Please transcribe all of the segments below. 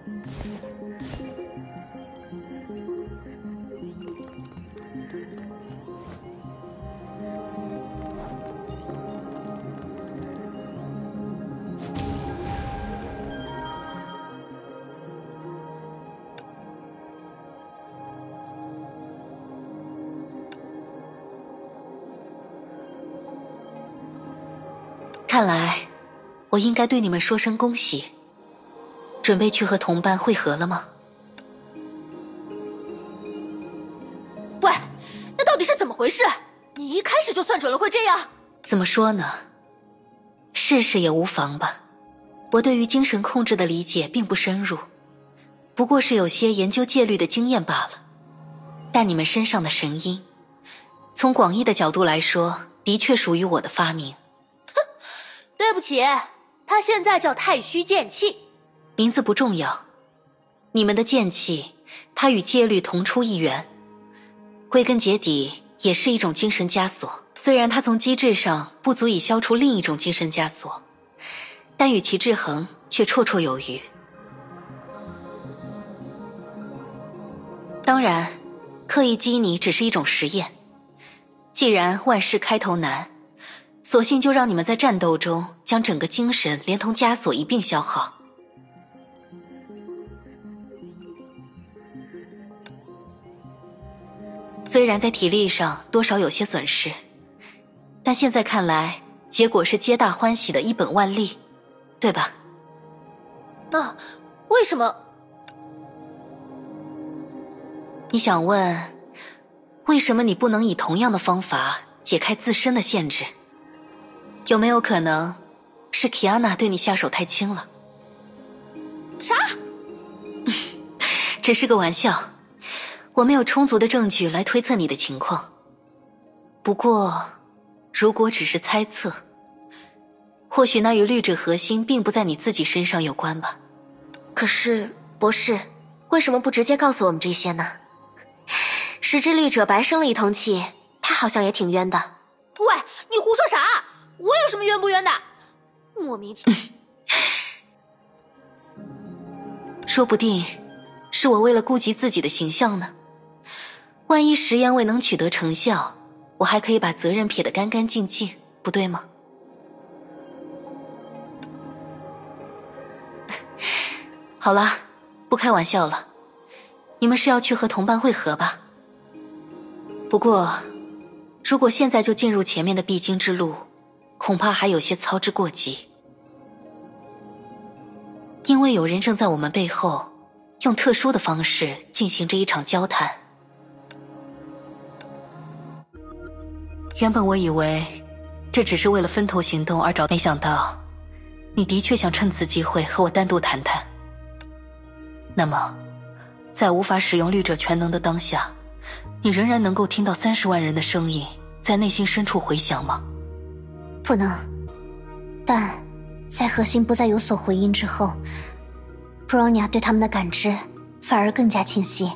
看来我应该对你们说声恭喜。准备去和同伴会合了吗？ 喂，那到底是怎么回事？你一开始就算准了会这样？ 怎么说呢？试试也无妨吧。我对于精神控制的理解并不深入，不过是有些研究戒律的经验罢了。但你们身上的神音，从广义的角度来说，的确属于我的发明。 对不起，它现在叫太虚剑气。 名字不重要，你们的剑气，它与戒律同出一源，归根结底也是一种精神枷锁。虽然它从机制上不足以消除另一种精神枷锁，但与其制衡却绰绰有余。当然，刻意激你只是一种实验。既然万事开头难，索性就让你们在战斗中将整个精神连同枷锁一并消耗。虽然在体力上多少有些损失，但现在看来，结果是皆大欢喜的一本万利，对吧？ 那为什么？ 你想问，为什么你不能以同样的方法解开自身的限制？有没有可能是 Kiana 对你下手太轻了？ 啥？ 只是个玩笑。我没有充足的证据来推测你的情况。不过，如果只是猜测，或许那与律者核心并不在你自己身上有关吧。 可是，博士，为什么不直接告诉我们这些呢？时之律者白生了一通气，他好像也挺冤的。 喂，你胡说啥？我有什么冤不冤的？莫名其妙。 说不定是我为了顾及自己的形象呢。万一实验未能取得成效，我还可以把责任撇得干干净净，不对吗？好啦，不开玩笑了，你们是要去和同伴会合吧？不过，如果现在就进入前面的必经之路，恐怕还有些操之过急。因为有人正在我们背后，用特殊的方式进行这一场交谈。原本我以为这只是为了分头行动而找，没想到你的确想趁此机会和我单独谈谈。那么，在无法使用律者全能的当下，你仍然能够听到30万人的声音在内心深处回响吗？ 不能，但在核心不再有所回音之后，布罗尼亚对他们的感知反而更加清晰。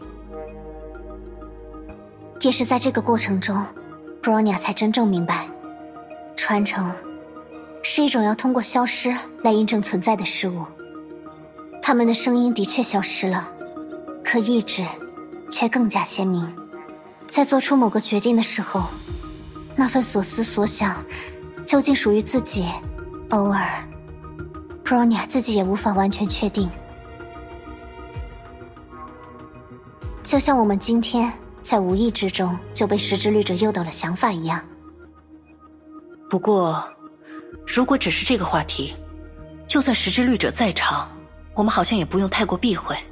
也是在这个过程中，布罗尼亚才真正明白，传承是一种要通过消失来印证存在的事物。他们的声音的确消失了，可意志却更加鲜明。在做出某个决定的时候，那份所思所想究竟属于自己，偶尔布罗尼亚自己也无法完全确定。就像我们今天在无意之中就被时之律者诱导了想法一样。 不过，如果只是这个话题，就算时之律者在场，我们好像也不用太过避讳。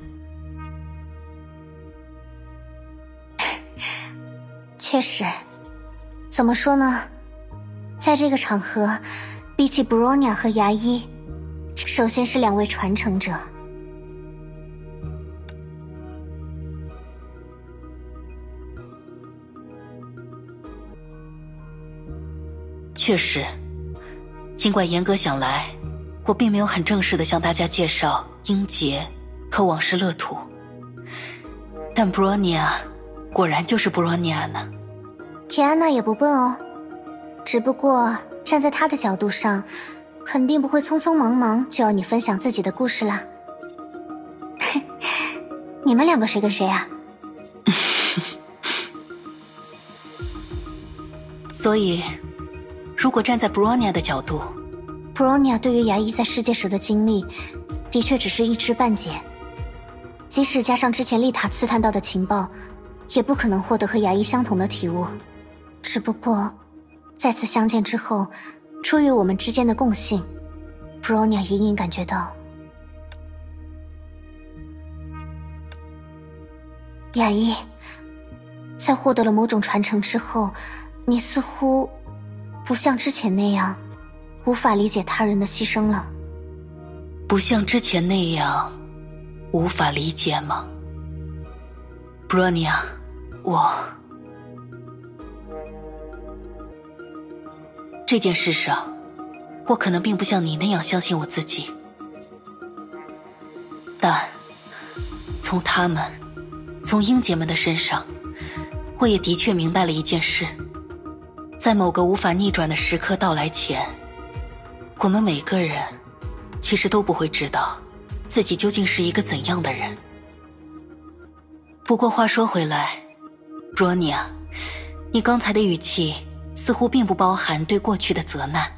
确实，怎么说呢？在这个场合，比起布罗尼亚和牙医，首先是2位传承者。 确实，尽管严格想来，我并没有很正式地向大家介绍英杰和往事乐土，但布罗尼亚果然就是布罗尼亚呢。 铁安娜也不笨哦，只不过站在她的角度上，肯定不会匆匆忙忙就要你分享自己的故事啦。 你们两个谁跟谁啊？ 所以，如果站在 Bronya 的角度 ，Bronya 对于牙医在世界时的经历，的确只是一知半解。即使加上之前丽塔刺探到的情报，也不可能获得和牙医相同的体悟。只不过，再次相见之后，出于我们之间的共性 ，Bronya 隐隐感觉到，牙医，在获得了某种传承之后，你似乎不像之前那样无法理解他人的牺牲了。 不像之前那样无法理解吗 ？Bronya， 这件事上，我可能并不像你那样相信我自己，但从英杰们的身上，我也的确明白了一件事：在某个无法逆转的时刻到来前，我们每个人其实都不会知道自己究竟是一个怎样的人。不过话说回来 ，Bronya， 你刚才的语气似乎并不包含对过去的责难。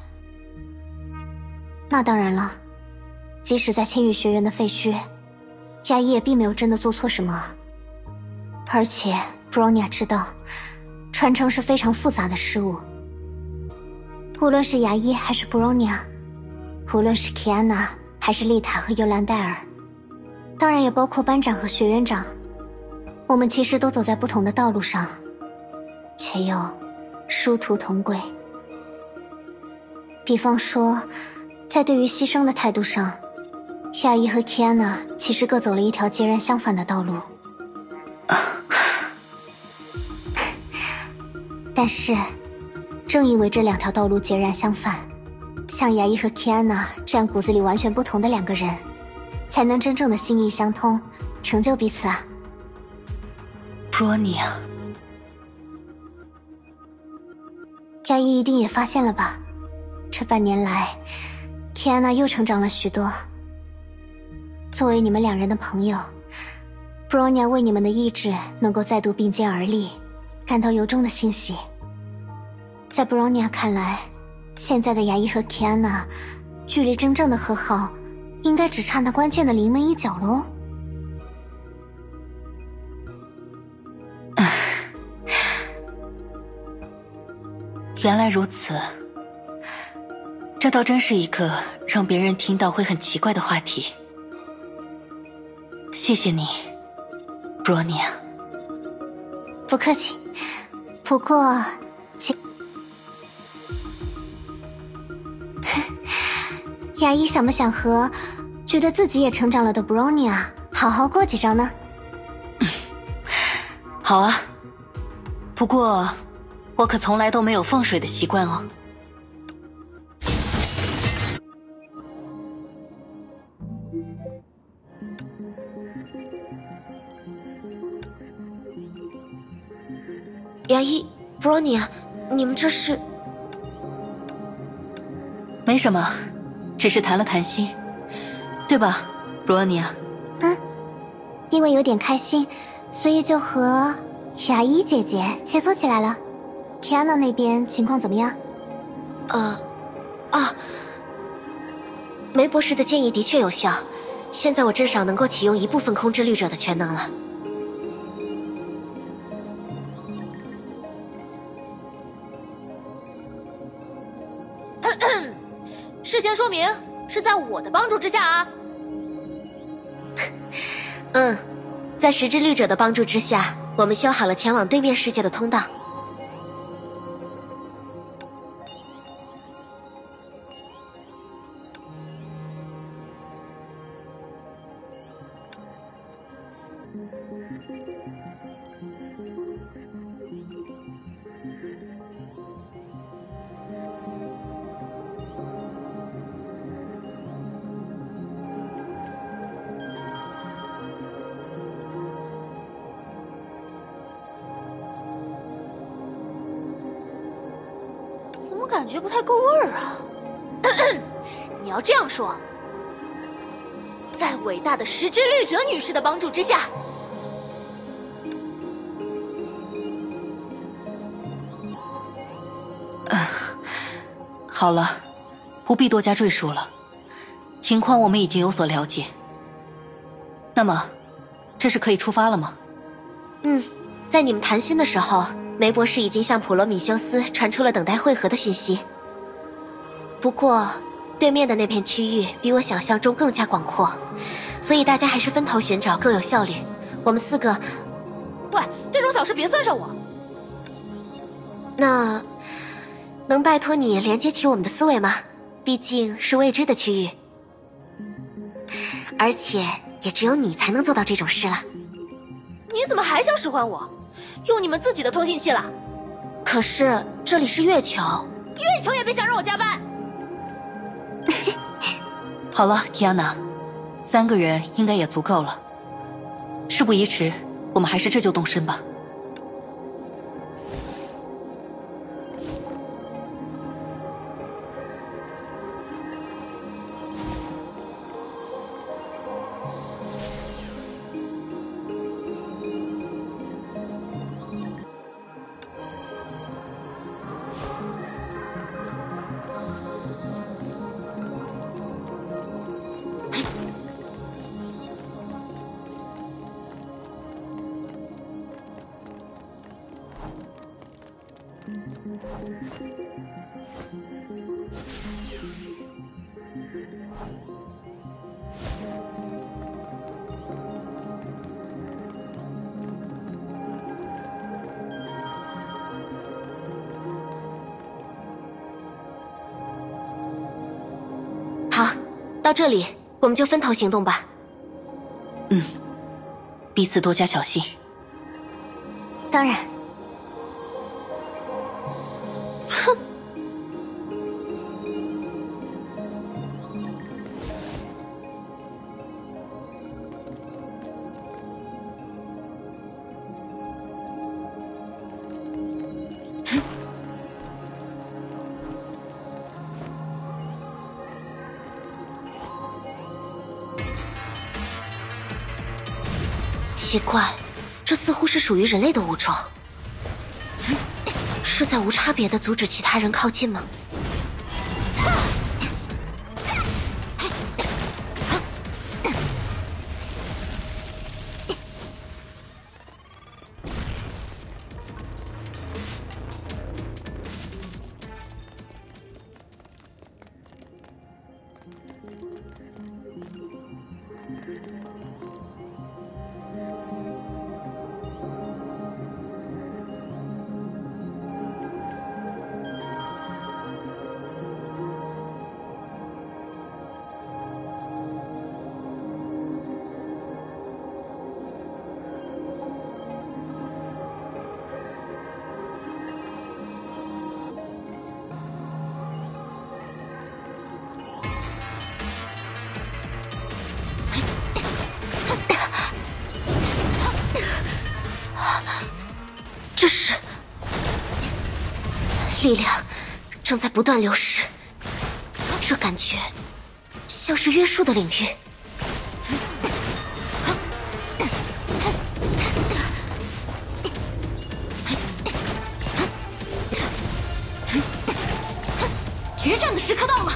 那当然了，即使在千羽学院的废墟，牙医也并没有真的做错什么。而且 Bronya 知道，传承是非常复杂的事物。无论是牙医还是 Bronya， 无论是 Kiana 还是丽塔和尤兰戴尔，当然也包括班长和学院长，我们其实都走在不同的道路上，却又殊途同归。比方说，在对于牺牲的态度上，亚伊和 Kiana 其实各走了一条截然相反的道路。但是，正因为这两条道路截然相反，像亚伊和 Kiana 这样骨子里完全不同的两个人，才能真正的心意相通，成就彼此啊。 Bronya， 亚伊一定也发现了吧？这半年来 ，Kiana 又成长了许多。作为你们两人的朋友 ，Bronya 为你们的意志能够再度并肩而立，感到由衷的欣喜。在 Bronya 看来，现在的牙医和 Kiana 距离真正的和好，应该只差那关键的临门一脚喽。 原来如此，这倒真是一个让别人听到会很奇怪的话题。谢谢你 ，Bronya。 不客气。不过，牙医想不想和觉得自己也成长了的 Bronya 好好过几招呢？ 好啊，不过我可从来都没有放水的习惯哦。 牙医 Bronya， 你们这是？ 没什么，只是谈了谈心，对吧 ，Bronya？ 因为有点开心，所以就和牙医姐姐切磋起来了。Kiana 那边情况怎么样？ 梅博士的建议的确有效，现在我至少能够启用一部分空之律者的全能了。 事先说明是在我的帮助之下啊。 在十之律者的帮助之下，我们修好了前往对面世界的通道。 怎么感觉不太够味儿啊？你要这样说，在伟大的十之律者女士的帮助之下， 好了，不必多加赘述了，情况我们已经有所了解。那么，这是可以出发了吗？ 在你们谈心的时候，梅博士已经向普罗米修斯传出了等待会合的讯息。不过，对面的那片区域比我想象中更加广阔，所以大家还是分头寻找更有效率。我们4个， 喂，这种小事别算上我。 那能拜托你连接起我们的思维吗？毕竟是未知的区域，而且也只有你才能做到这种事了。 你怎么还想使唤我？用你们自己的通信器了？ 可是这里是月球， 月球也别想让我加班。 好了，提安娜，3个人应该也足够了。事不宜迟，我们还是这就动身吧。 好，到这里我们就分头行动吧。 彼此多加小心。 当然， 奇怪，这似乎是属于人类的物种，是在无差别的阻止其他人靠近吗？这是力量正在不断流失，这感觉像是约束的领域。 决战的时刻到了。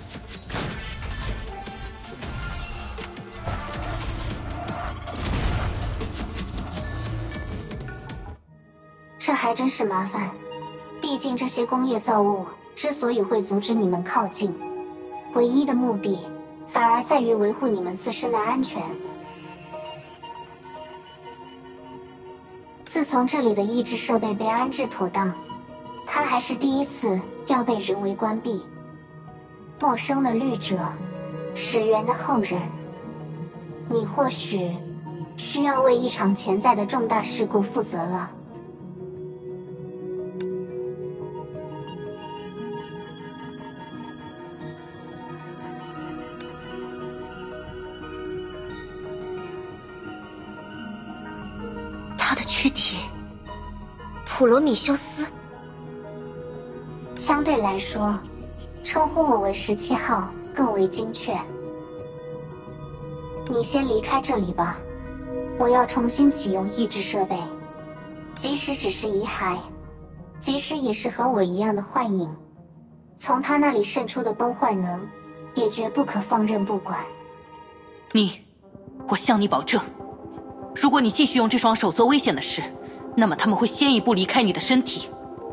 这还真是麻烦。毕竟这些工业造物之所以会阻止你们靠近，唯一的目的反而在于维护你们自身的安全。自从这里的抑制设备被安置妥当，它还是第一次要被人为关闭。陌生的律者，始源的后人，你或许需要为一场潜在的重大事故负责了。 他的躯体，普罗米修斯。 相对来说，称呼我为17号更为精确。你先离开这里吧，我要重新启用抑制设备。即使只是遗骸，即使也是和我一样的幻影， 从他那里渗出的崩坏能，也绝不可放任不管。 我向你保证，如果你继续用这双手做危险的事，那么他们会先一步离开你的身体。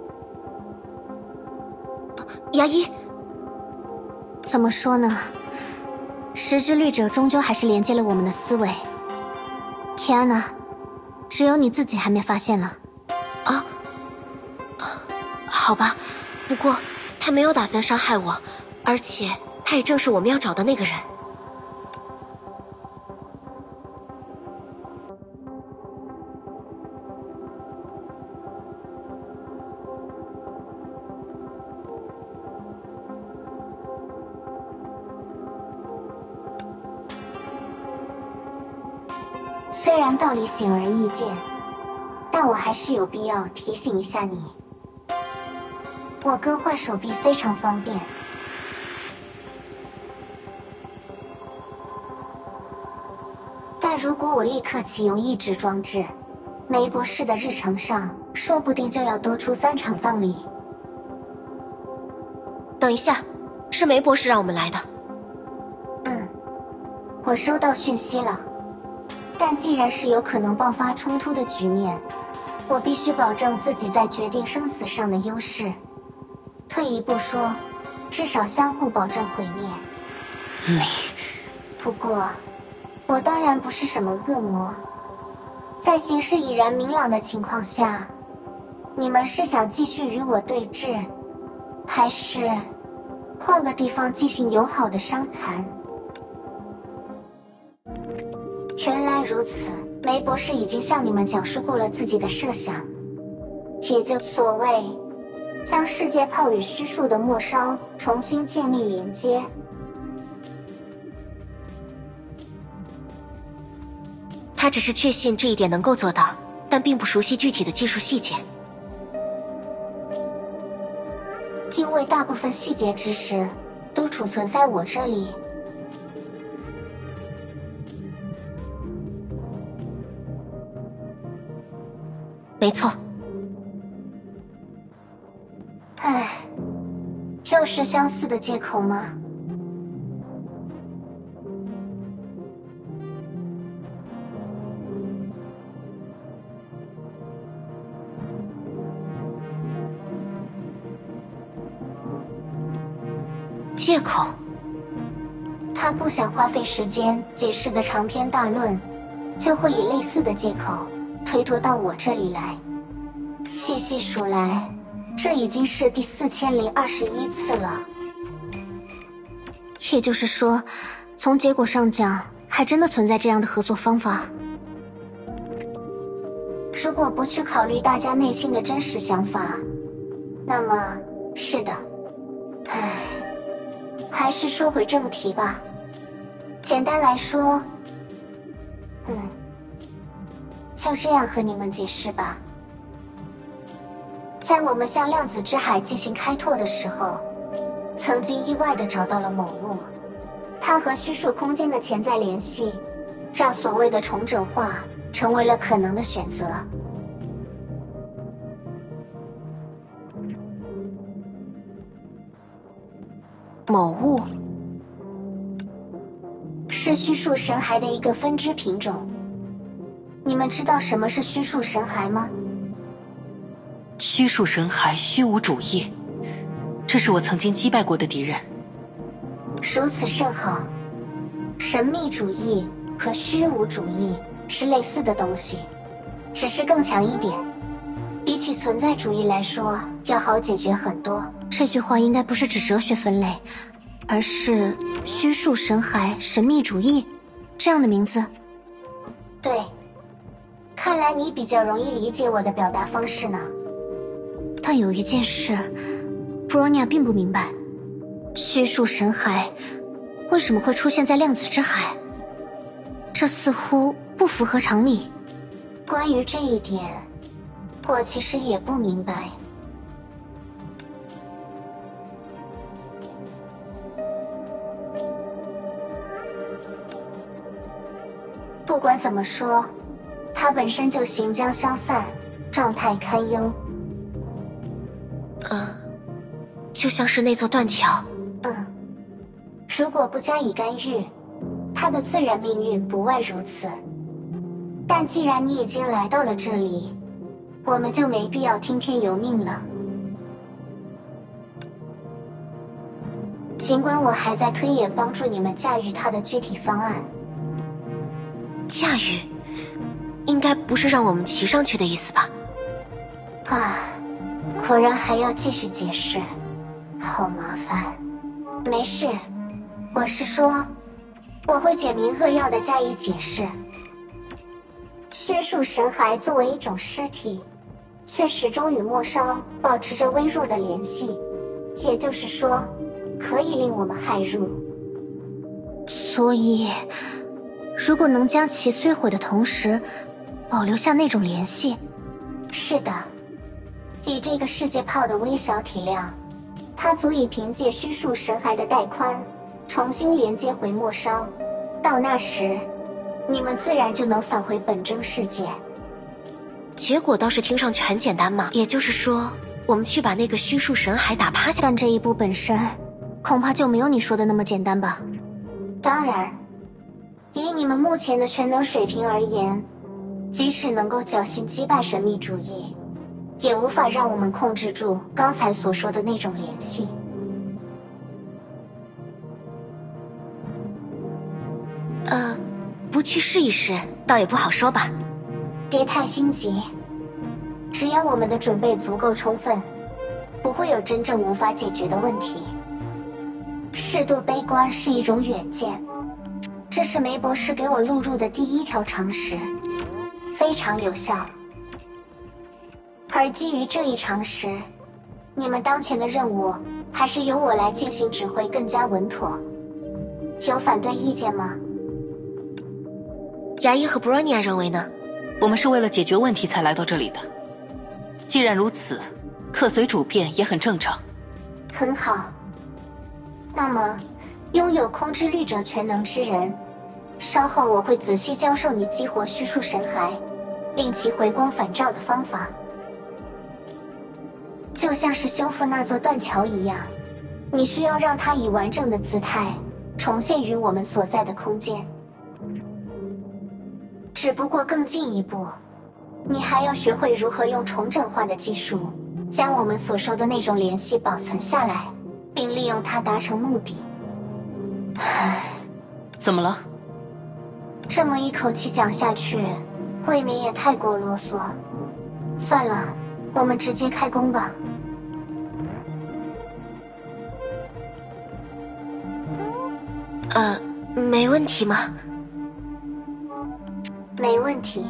牙医， 怎么说呢？时之律者终究还是连接了我们的思维。天哪，只有你自己还没发现了。 好吧，不过他没有打算伤害我，而且他也正是我们要找的那个人。 虽然道理显而易见，但我还是有必要提醒一下你。我更换手臂非常方便，但如果我立刻启用抑制装置，梅博士的日程上说不定就要多出3场葬礼。 等一下，是梅博士让我们来的。 我收到讯息了，但既然是有可能爆发冲突的局面，我必须保证自己在决定生死上的优势。退一步说，至少相互保证毁灭。不过，我当然不是什么恶魔。在形势已然明朗的情况下，你们是想继续与我对峙，还是换个地方进行友好的商谈？原来如此，梅博士已经向你们讲述过了自己的设想，也就所谓将世界炮与虚数的末梢重新建立连接。 他只是确信这一点能够做到，但并不熟悉具体的技术细节。 因为大部分细节知识都储存在我这里。 没错。 唉，又是相似的借口吗？ 借口？ 他不想花费时间解释的长篇大论，就会以类似的借口推脱到我这里来。细细数来，这已经是第4021次了。也就是说，从结果上讲，还真的存在这样的合作方法。如果不去考虑大家内心的真实想法，那么是的。唉，还是说回正题吧。简单来说，就这样和你们解释吧。在我们向量子之海进行开拓的时候，曾经意外地找到了某物，它和虚数空间的潜在联系，让所谓的重整化成为了可能的选择。 某物是虚数神骸的一个分支品种。你们知道什么是虚数神骸吗？ 虚数神骸，虚无主义，这是我曾经击败过的敌人。 如此甚好。神秘主义和虚无主义是类似的东西，只是更强一点，比起存在主义来说要好解决很多。这句话应该不是指哲学分类，而是虚数神骸神秘主义这样的名字。对，看来你比较容易理解我的表达方式呢。但有一件事，布罗尼亚并不明白，虚数神骸为什么会出现在量子之海？这似乎不符合常理。关于这一点，我其实也不明白。不管怎么说，它本身就行将消散，状态堪忧。 就就像是那座断桥。 如果不加以干预，他的自然命运不外如此。但既然你已经来到了这里，我们就没必要听天由命了。尽管我还在推演帮助你们驾驭它的具体方案。 驾驭，应该不是让我们骑上去的意思吧？ 果然还要继续解释，好麻烦。没事，我是说，我会简明扼要的加以解释。薛树神骸作为一种尸体，却始终与末梢保持着微弱的联系，也就是说，可以令我们骇入。所以，如果能将其摧毁的同时，保留下那种联系，是的，以这个世界炮的微小体量，它足以凭借虚数神骸的带宽，重新连接回末梢。到那时，你们自然就能返回本真世界。 结果倒是听上去很简单嘛，也就是说，我们去把那个虚数神骸打趴下。 但这一步本身，恐怕就没有你说的那么简单吧？当然，以你们目前的全能水平而言，即使能够侥幸击败神秘主义，也无法让我们控制住刚才所说的那种联系。 不去试一试，倒也不好说吧。 别太心急，只要我们的准备足够充分，不会有真正无法解决的问题。适度悲观是一种远见，这是梅博士给我录入的第一条常识，非常有效。而基于这一常识，你们当前的任务还是由我来进行指挥更加稳妥。有反对意见吗？ 牙医和布罗尼亚认为呢？ 我们是为了解决问题才来到这里的。既然如此，客随主便也很正常。 很好。那么，拥有空之律者全能之人，稍后我会仔细教授你激活虚数神骸，令其回光返照的方法。就像是修复那座断桥一样，你需要让它以完整的姿态重现于我们所在的空间。只不过更进一步，你还要学会如何用重整化的技术，将我们所说的那种联系保存下来，并利用它达成目的。 怎么了？ 这么一口气讲下去，未免也太过啰嗦。算了，我们直接开工吧。 没问题吗？ 没问题。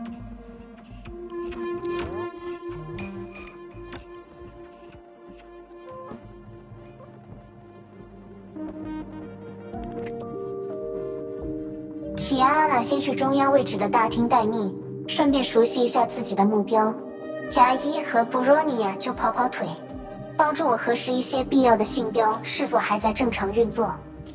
提安娜先去中央位置的大厅待命，顺便熟悉一下自己的目标。牙医和布罗尼亚就跑跑腿，帮助我核实一些必要的信标是否还在正常运作。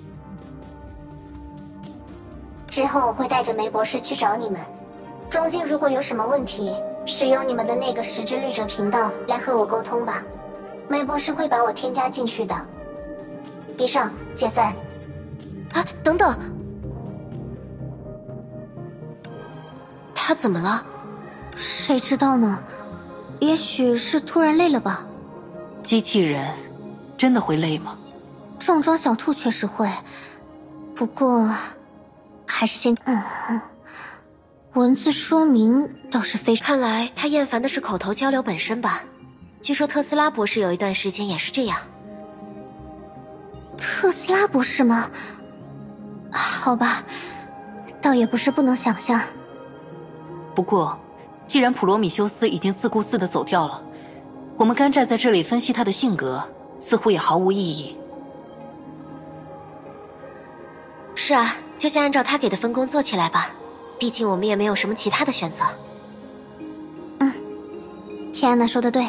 之后我会带着梅博士去找你们，中间如果有什么问题，使用你们的那个时之律者频道来和我沟通吧。梅博士会把我添加进去的。以上，解散。 啊，等等，他怎么了？ 谁知道呢？也许是突然累了吧。 机器人真的会累吗？ 重装小兔确实会，不过还是先文字说明倒是非常。 看来他厌烦的是口头交流本身吧。据说特斯拉博士有一段时间也是这样。 特斯拉博士吗？好吧，倒也不是不能想象。 不过，既然普罗米修斯已经自顾自地走掉了，我们干站在这里分析他的性格，似乎也毫无意义。 是啊，就先按照他给的分工做起来吧，毕竟我们也没有什么其他的选择。 提安娜说的对。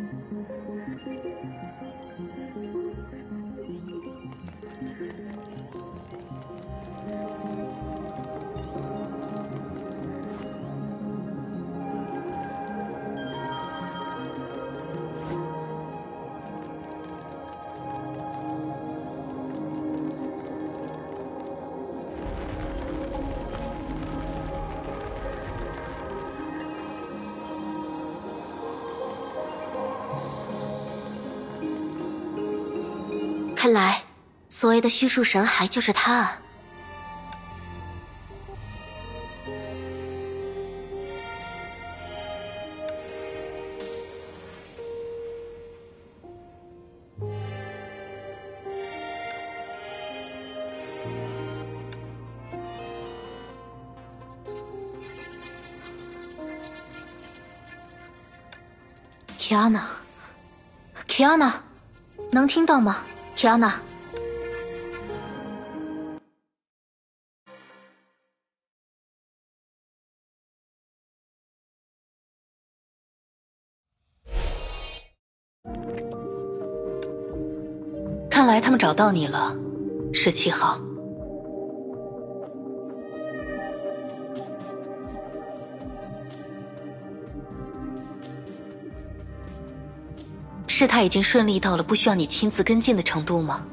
看来，所谓的虚树神骸就是他啊！ Kiana，能听到吗？Kiana， 看来他们找到你了，17号。事态已经顺利到了不需要你亲自跟进的程度吗？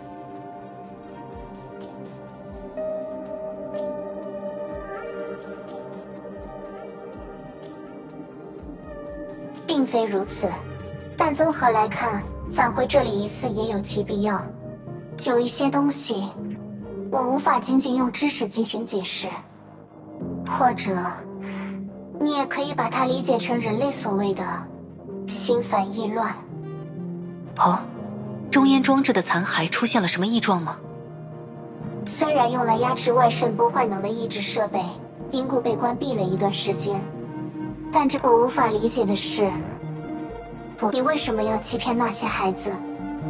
并非如此，但综合来看，返回这里一次也有其必要。有一些东西，我无法仅仅用知识进行解释，或者，你也可以把它理解成人类所谓的心烦意乱。 哦，中烟装置的残骸出现了什么异状吗？ 虽然用来压制外渗波坏能的抑制设备因故被关闭了一段时间，但这我无法理解的是，你为什么要欺骗那些孩子？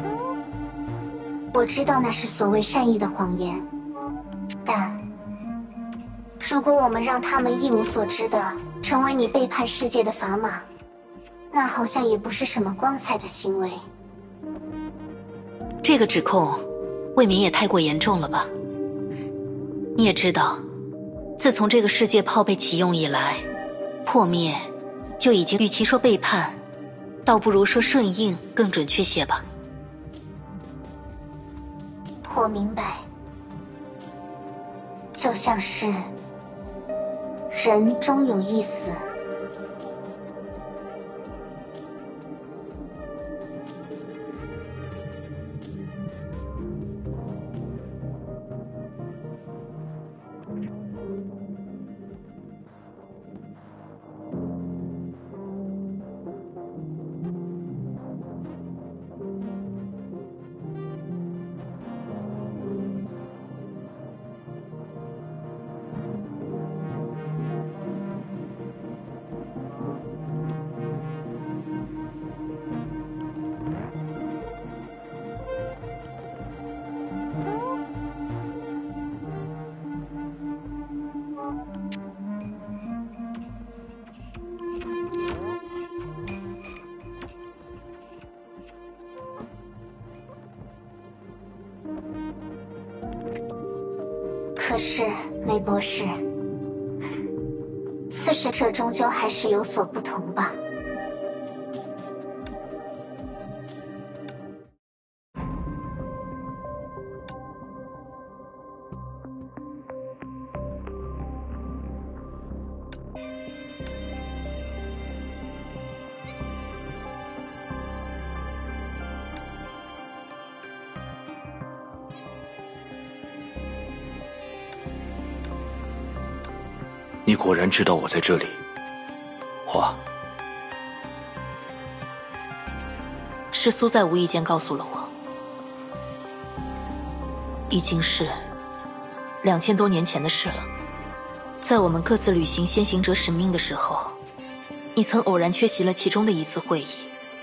我知道那是所谓善意的谎言，但如果我们让他们一无所知的成为你背叛世界的砝码，那好像也不是什么光彩的行为。 这个指控未免也太过严重了吧？你也知道，自从这个世界炮被启用以来，破灭就已经与其说背叛，倒不如说顺应更准确些吧。 我明白，就像是人终有一死。可是，梅博士，刺史者终究还是有所不同吧？ 你果然知道我在这里，花。 是苏在无意间告诉了我，已经是2000多年前的事了。在我们各自履行先行者使命的时候，你曾偶然缺席了其中的一次会议。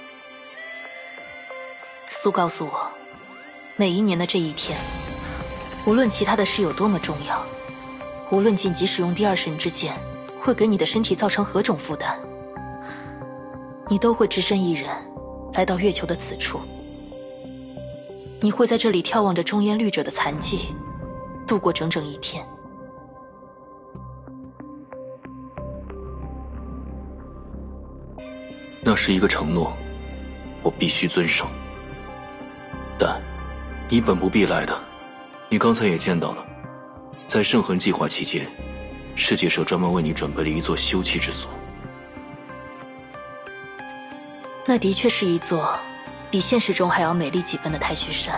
苏告诉我，每一年的这一天，无论其他的事有多么重要，无论紧急使用第二神之剑会给你的身体造成何种负担， 你都会只身一人来到月球的此处。你会在这里眺望着中烟绿者的残迹，度过整整一天。 那是一个承诺，我必须遵守。但你本不必来的，你刚才也见到了，在圣痕计划期间，世界社专门为你准备了一座休憩之所。 那的确是一座比现实中还要美丽几分的太虚山，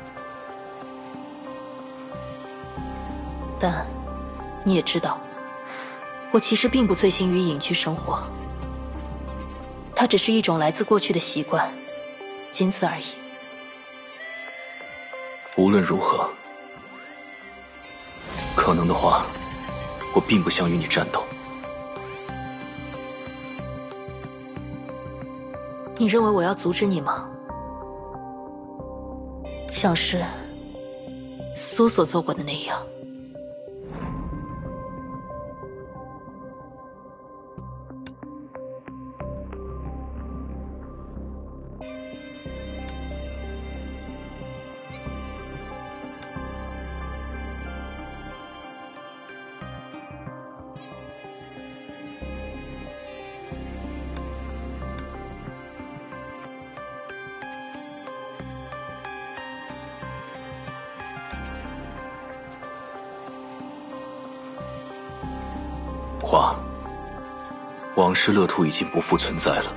但你也知道，我其实并不醉心于隐居生活，它只是一种来自过去的习惯，仅此而已。 无论如何，可能的话，我并不想与你战斗。 你认为我要阻止你吗？像是苏所做过的那样。 华，往事乐土已经不复存在了。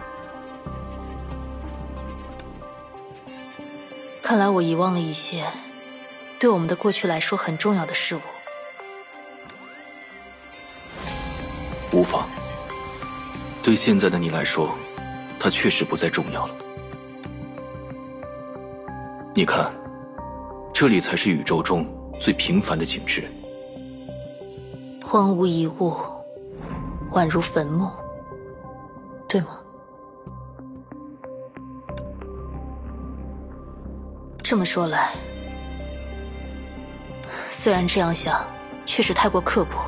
看来我遗忘了一些对我们的过去来说很重要的事物。 无妨，对现在的你来说，它确实不再重要了。你看，这里才是宇宙中最平凡的景致， 荒芜一物，宛如坟墓，对吗？这么说来，虽然这样想确实太过刻薄，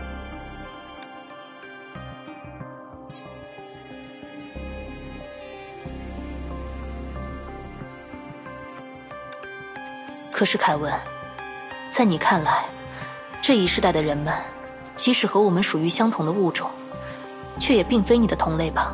可是凯文，在你看来，这一世代的人们，即使和我们属于相同的物种，却也并非你的同类吧？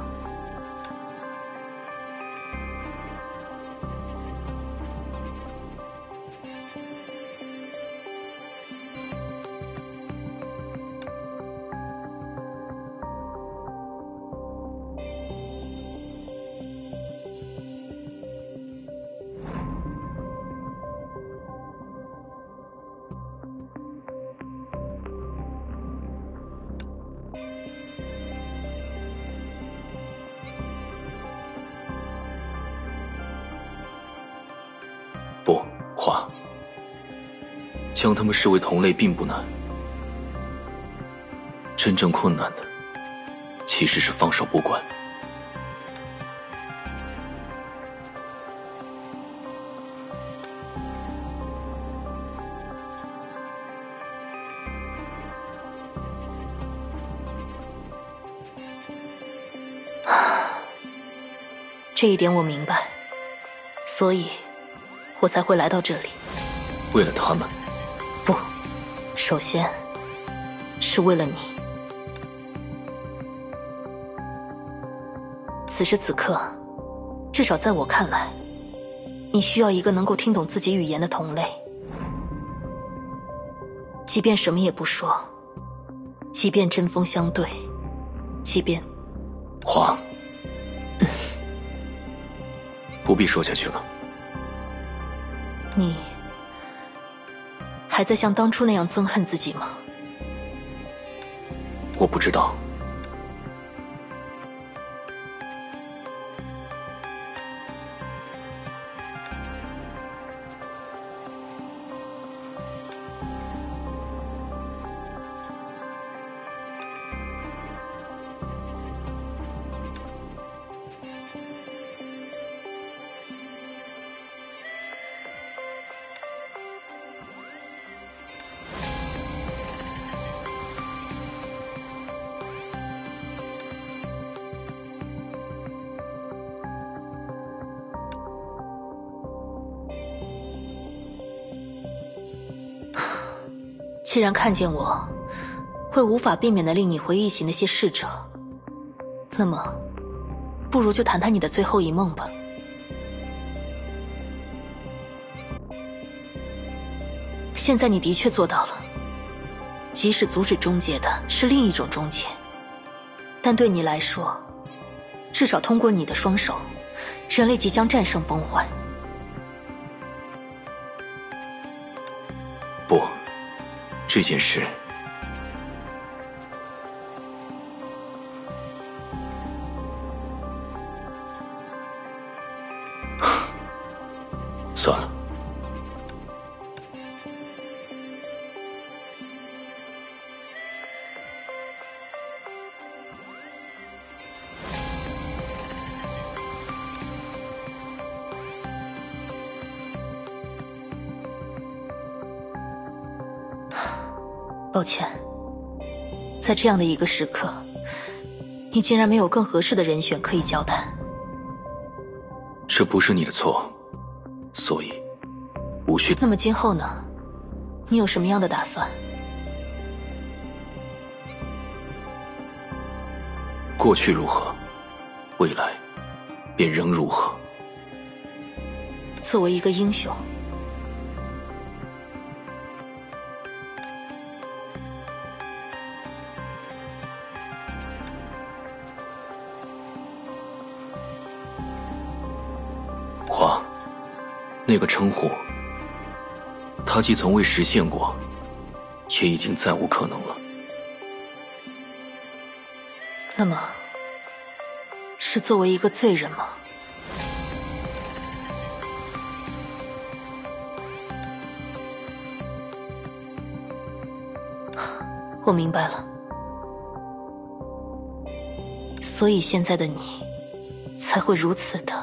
不，华，将他们视为同类并不难，真正困难的其实是放手不管。 这一点我明白，所以我才会来到这里。 为了他们？ 不，首先是为了你。此时此刻，至少在我看来，你需要一个能够听懂自己语言的同类。即便什么也不说，即便针锋相对，即便…… 华，不必说下去了。 你还在像当初那样憎恨自己吗？ 我不知道。 既然看见我，会无法避免地令你回忆起那些逝者，那么，不如就谈谈你的最后一梦吧。现在你的确做到了，即使阻止终结的是另一种终结，但对你来说，至少通过你的双手，人类即将战胜崩坏。 不，这件事算了。 抱歉，在这样的一个时刻，你竟然没有更合适的人选可以交谈。 这不是你的错，所以无需。 那么今后呢？你有什么样的打算？ 过去如何，未来便仍如何。 作为一个英雄， 花，那个称呼，它既从未实现过，也已经再无可能了。 那么，是作为一个罪人吗？我明白了，所以现在的你才会如此的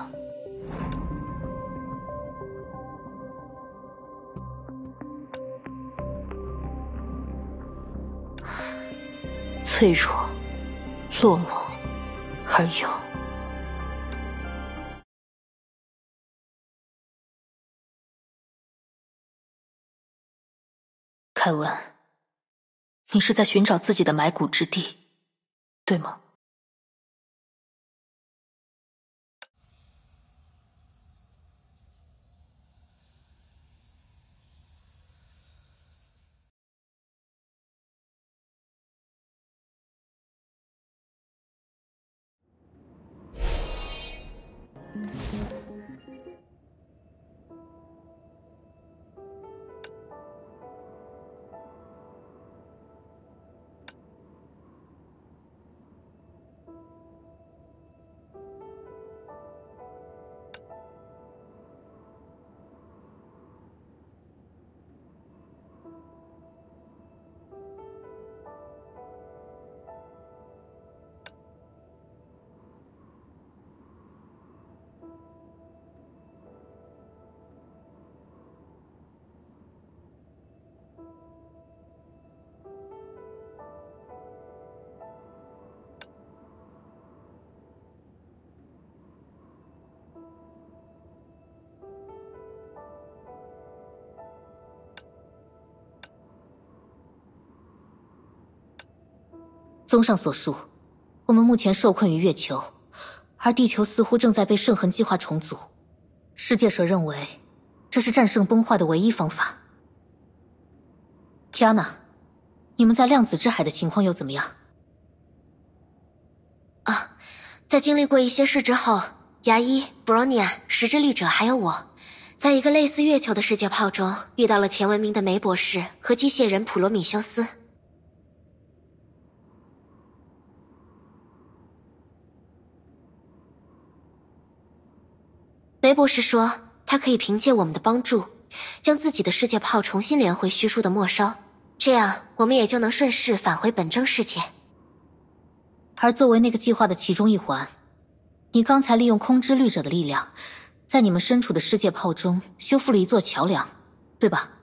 脆弱、落寞而又……凯文，你是在寻找自己的埋骨之地，对吗？ 综上所述，我们目前受困于月球，而地球似乎正在被圣痕计划重组。世界社认为，这是战胜崩坏的唯一方法。Kiana，你们在量子之海的情况又怎么样？ 啊，在经历过一些事之后，牙医、Bronya、石之律者还有我，在一个类似月球的世界炮中遇到了前文明的梅博士和机械人普罗米修斯。梅博士说，他可以凭借我们的帮助，将自己的世界炮重新连回虚数的末梢，这样我们也就能顺势返回本征世界。 而作为那个计划的其中一环，你刚才利用空之律者的力量，在你们身处的世界炮中修复了一座桥梁，对吧？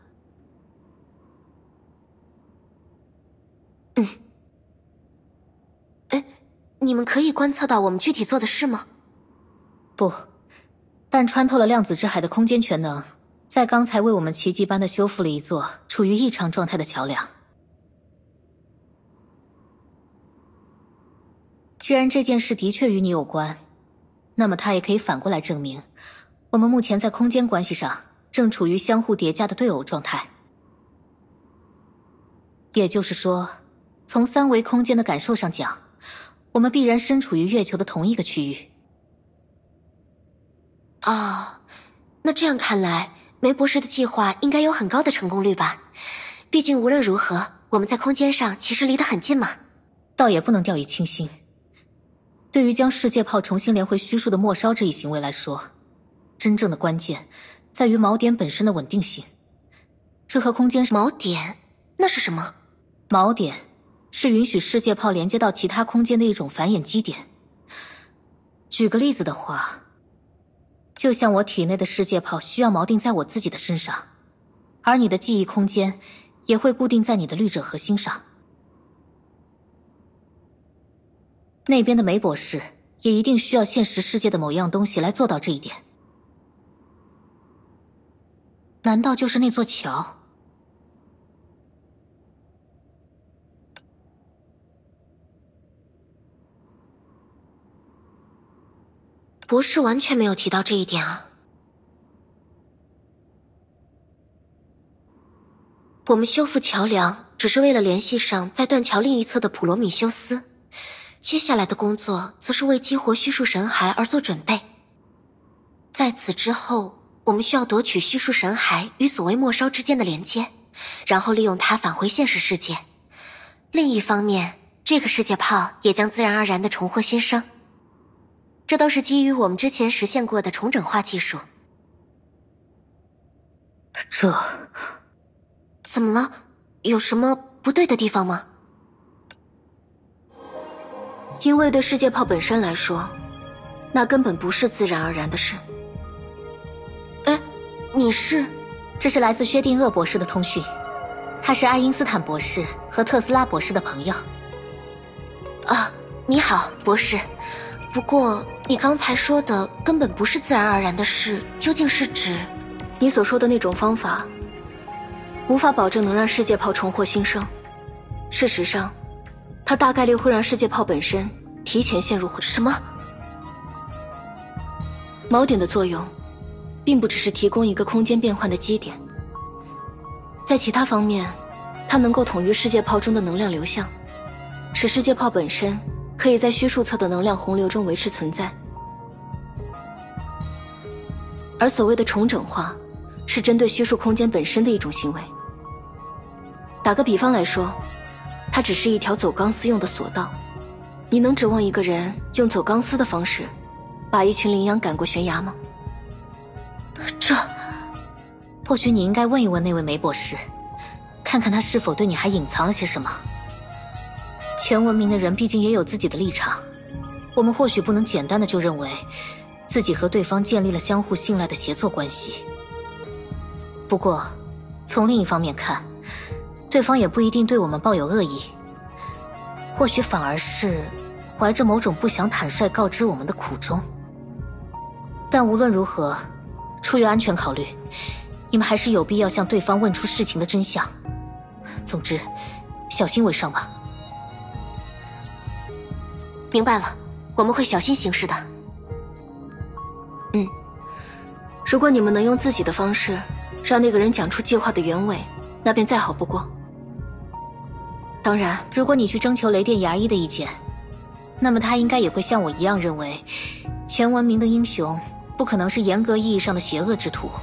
你们可以观测到我们具体做的事吗？ 不。但穿透了量子之海的空间全能，在刚才为我们奇迹般的修复了一座处于异常状态的桥梁。 既然这件事的确与你有关，那么它也可以反过来证明，我们目前在空间关系上正处于相互叠加的对偶状态。也就是说，从三维空间的感受上讲，我们必然身处于月球的同一个区域。 啊，那这样看来，梅博士的计划应该有很高的成功率吧？毕竟无论如何，我们在空间上其实离得很近嘛。 倒也不能掉以轻心。对于将世界炮重新连回虚数的末梢这一行为来说，真正的关键在于锚点本身的稳定性。这和空间锚点那是什么？ 锚点是允许世界炮连接到其他空间的一种繁衍基点。举个例子的话，就像我体内的世界炮需要锚定在我自己的身上，而你的记忆空间也会固定在你的律者核心上。那边的梅博士也一定需要现实世界的某样东西来做到这一点。难道就是那座桥？ 博士完全没有提到这一点啊。我们修复桥梁只是为了联系上在断桥另一侧的普罗米修斯，接下来的工作则是为激活虚数神骸而做准备。在此之后，我们需要夺取虚数神骸与所谓末梢之间的连接，然后利用它返回现实世界。另一方面，这个世界炮也将自然而然地重获新生。这都是基于我们之前实现过的重整化技术。 这…… 怎么了？有什么不对的地方吗？因为对世界炮本身来说，那根本不是自然而然的事。哎，你是？ 这是来自薛定谔博士的通讯，他是爱因斯坦博士和特斯拉博士的朋友。 啊，你好，博士。不过你刚才说的根本不是自然而然的事，究竟是指？你所说的那种方法，无法保证能让世界炮重获新生。事实上，它大概率会让世界炮本身提前陷入什么？锚点的作用，并不只是提供一个空间变换的基点，在其他方面，它能够统御世界炮中的能量流向，使世界炮本身可以在虚数侧的能量洪流中维持存在。而所谓的重整化，是针对虚数空间本身的一种行为。打个比方来说，它只是一条走钢丝用的索道，你能指望一个人用走钢丝的方式把一群羚羊赶过悬崖吗？ 或许你应该问一问那位梅博士，看看他是否对你还隐藏了些什么。前文明的人毕竟也有自己的立场，我们或许不能简单的就认为自己和对方建立了相互信赖的协作关系。不过从另一方面看，对方也不一定对我们抱有恶意，或许反而是怀着某种不想坦率告知我们的苦衷。但无论如何，出于安全考虑，你们还是有必要向对方问出事情的真相。总之，小心为上吧。 明白了，我们会小心行事的。如果你们能用自己的方式让那个人讲出计划的原委，那便再好不过。当然， 如果你去征求雷电牙医的意见，那么他应该也会像我一样认为，前文明的英雄不可能是严格意义上的邪恶之徒。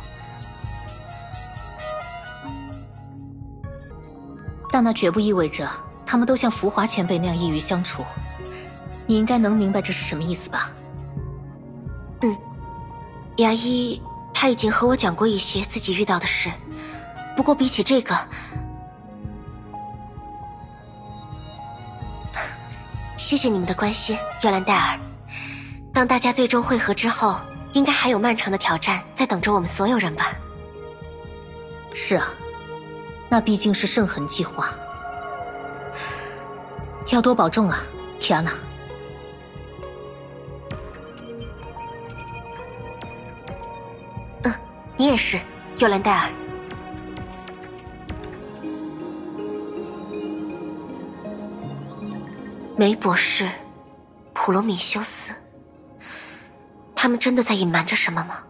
但那绝不意味着他们都像福华前辈那样易于相处。你应该能明白这是什么意思吧？ 牙医他已经和我讲过一些自己遇到的事，不过比起这个，谢谢你们的关心，尤兰戴尔。当大家最终汇合之后，应该还有漫长的挑战在等着我们所有人吧。 是啊，那毕竟是圣痕计划，要多保重啊，提安娜。 你也是，尤兰戴尔。梅博士，普普罗米修斯，他们真的在隐瞒着什么吗？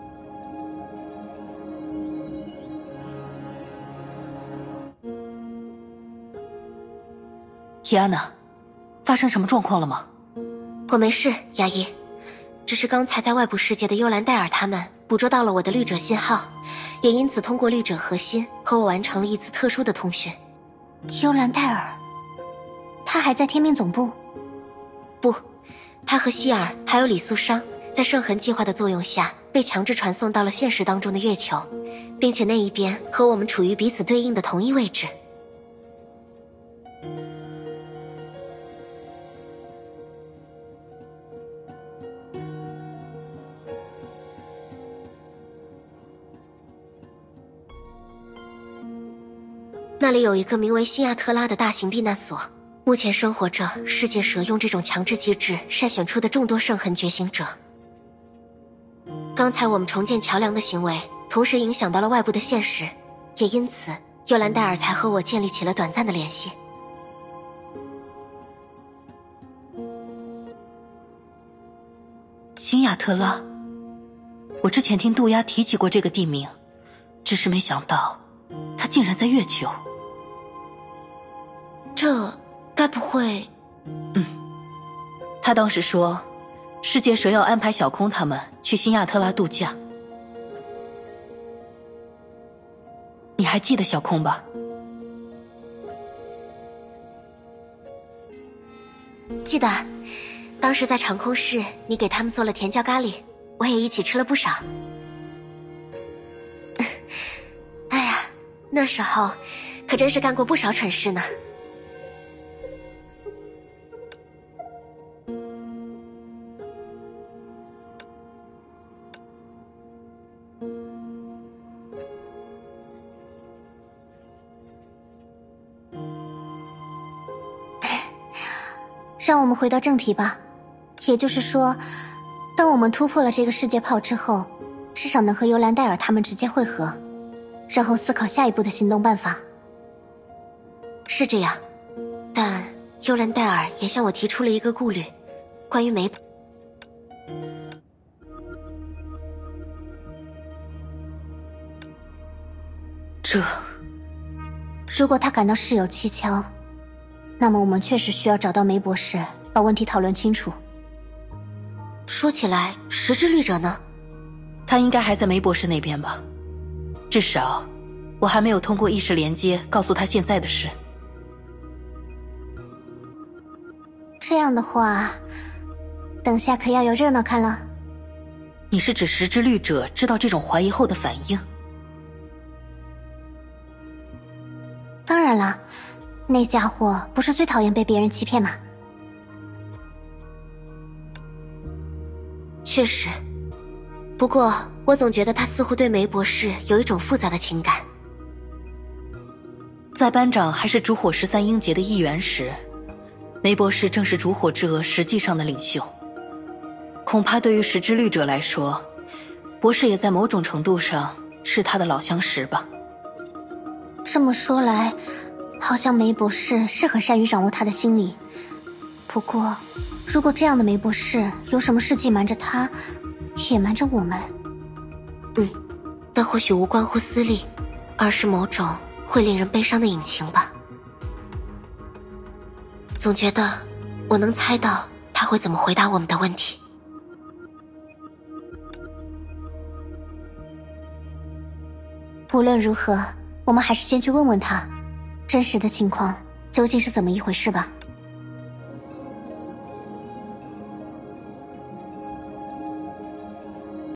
提安娜，发生什么状况了吗？ 我没事，牙医，只是刚才在外部世界的幽兰戴尔他们捕捉到了我的律者信号，也因此通过律者核心和我完成了一次特殊的通讯。 幽兰戴尔，他还在天命总部？ 不，他和希尔还有李素商在圣痕计划的作用下被强制传送到了现实当中的月球，并且那一边和我们处于彼此对应的同一位置。那里有一个名为辛亚特拉的大型避难所，目前生活着世界蛇用这种强制机制筛选出的众多圣痕觉醒者。刚才我们重建桥梁的行为，同时影响到了外部的现实，也因此尤兰戴尔才和我建立起了短暂的联系。 辛亚特拉，我之前听杜鸦提起过这个地名，只是没想到他竟然在月球。 这该不会…… 他当时说世界蛇要安排小空他们去辛亚特拉度假。你还记得小空吧？ 记得，当时在长空室你给他们做了甜椒咖喱，我也一起吃了不少。哎呀，那时候可真是干过不少蠢事呢。 让我们回到正题吧，也就是说，当我们突破了这个世界炮之后，至少能和尤兰戴尔他们直接会合，然后思考下一步的行动办法。 是这样，但尤兰戴尔也向我提出了一个顾虑，关于梅。 如果他感到事有蹊跷，那么我们确实需要找到梅博士，把问题讨论清楚。 说起来，石之律者呢？ 他应该还在梅博士那边吧，至少我还没有通过意识连接告诉他现在的事。 这样的话，等下可要有热闹看了。 你是指石之律者知道这种怀疑后的反应？ 当然了，那家伙不是最讨厌被别人欺骗吗？ 确实，不过我总觉得他似乎对梅博士有一种复杂的情感。 在班长还是烛火13英杰的一员时，梅博士正是烛火之额实际上的领袖。恐怕对于石之律者来说，博士也在某种程度上是他的老相识吧。 这么说来，好像梅博士是很善于掌握他的心理。不过，如果这样的梅博士有什么事情瞒着他，也瞒着我们， 那或许无关乎私利，而是某种会令人悲伤的隐情吧。总觉得我能猜到他会怎么回答我们的问题。 无论如何，我们还是先去问问他，真实的情况究竟是怎么一回事吧。